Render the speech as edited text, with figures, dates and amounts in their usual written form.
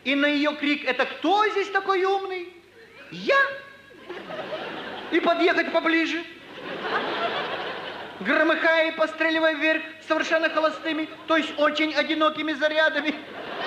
И на ее крик: это кто здесь такой умный? Я? И подъехать поближе, громыхая и постреливая вверх совершенно холостыми, то есть очень одинокими зарядами.